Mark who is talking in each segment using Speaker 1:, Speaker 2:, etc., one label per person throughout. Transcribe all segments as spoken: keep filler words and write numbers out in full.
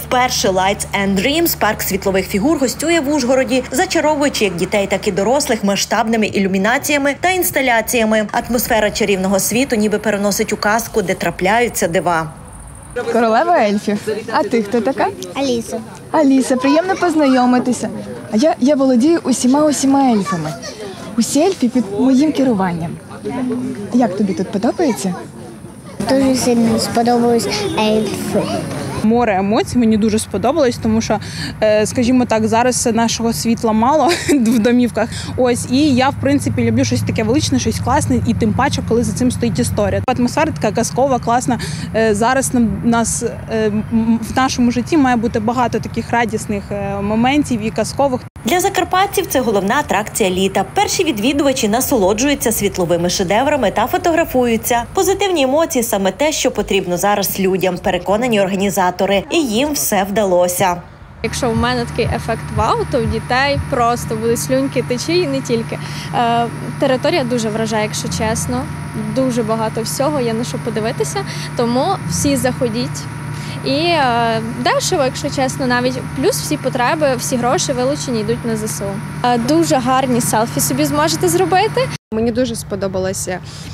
Speaker 1: Вперше Lights and Dreams, парк світлових фігур, гостює в Ужгороді, зачаровуючи як дітей, так і дорослих масштабними ілюмінаціями та інсталяціями. Атмосфера чарівного світу ніби переносить у казку, де трапляються дива.
Speaker 2: Королева ельфів. А ти хто така?
Speaker 3: Аліса.
Speaker 2: Аліса, приємно познайомитися. А я, я володію усіма усіма ельфами. Усі ельфи під моїм керуванням. Як тобі тут подобається?
Speaker 3: Дуже сильно сподобались ельфи.
Speaker 4: Море емоцій мені дуже сподобалось, тому що, скажімо так, зараз нашого світла мало в домівках. Ось, і я, в принципі, люблю щось таке величне, щось класне, і тим паче, коли за цим стоїть історія. Атмосфера така казкова, класна. Зараз нас, в нашому житті має бути багато таких радісних моментів і казкових.
Speaker 1: Для закарпатців це головна атракція літа. Перші відвідувачі насолоджуються світловими шедеврами та фотографуються. Позитивні емоції – саме те, що потрібно зараз людям, переконані організатори. І їм все вдалося.
Speaker 5: Якщо в мене такий ефект вау, то в дітей просто будуть слюньки течі і не тільки. Е, територія дуже вражає, якщо чесно. Дуже багато всього, є на що подивитися. Тому всі заходіть. І е, дешево, якщо чесно, навіть плюс всі потреби, всі гроші вилучені йдуть на ЗСУ. Е, дуже гарні селфі собі зможете зробити.
Speaker 6: Мені дуже сподобалося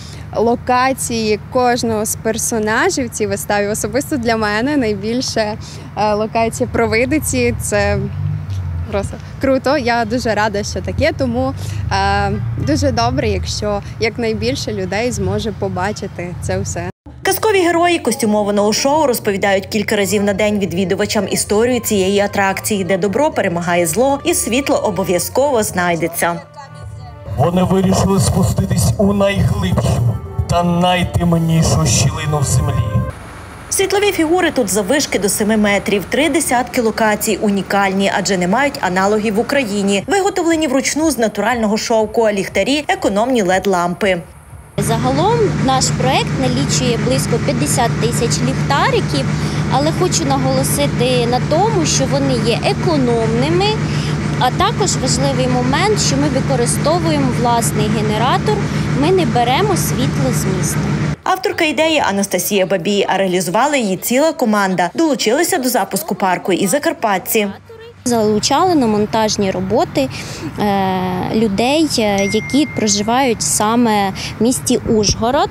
Speaker 6: локації кожного з персонажів в цій виставі. Особисто для мене найбільше локація Провидиці. Це просто круто. Я дуже рада, що таке, тому е, дуже добре, якщо якнайбільше людей зможе побачити це все.
Speaker 1: Казкові герої костюмованого шоу розповідають кілька разів на день відвідувачам історію цієї атракції, де добро перемагає зло і світло обов'язково знайдеться.
Speaker 7: Вони вирішили спуститись у найглибшу та найтемнішу щілину в землі.
Speaker 1: Світлові фігури тут заввишки до семи метрів. Три десятки локацій унікальні, адже не мають аналогів в Україні. Виготовлені вручну з натурального шовку, а ліхтарі – економні лед-лампи.
Speaker 3: Загалом наш проект налічує близько п'ятдесят тисяч ліхтариків, але хочу наголосити на тому, що вони є економними, а також важливий момент, що ми використовуємо власний генератор, ми не беремо світло з міста.
Speaker 1: Авторка ідеї Анастасія Бабій, а реалізувала її ціла команда. Долучилися до запуску парку і закарпатці.
Speaker 3: Залучали на монтажні роботи е, людей, які проживають саме в місті Ужгород.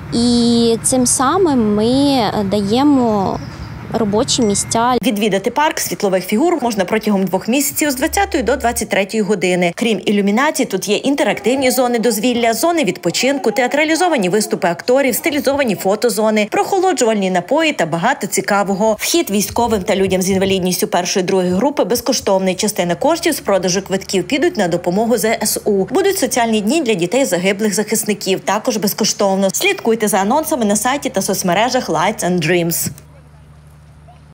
Speaker 3: І цим самим ми даємо робочі місця.
Speaker 1: Відвідати парк світлових фігур можна протягом двох місяців з двадцятої до двадцять третьої години. Крім ілюмінацій, тут є інтерактивні зони дозвілля, зони відпочинку, театралізовані виступи акторів, стилізовані фотозони, прохолоджувальні напої та багато цікавого. Вхід військовим та людям з інвалідністю першої-другої групи безкоштовний. Частина коштів з продажу квитків підуть на допомогу зе ес у. Будуть соціальні дні для дітей загиблих захисників, також безкоштовно. Слідкуйте за анонсами на сайті та соцмережах Lights and Dreams.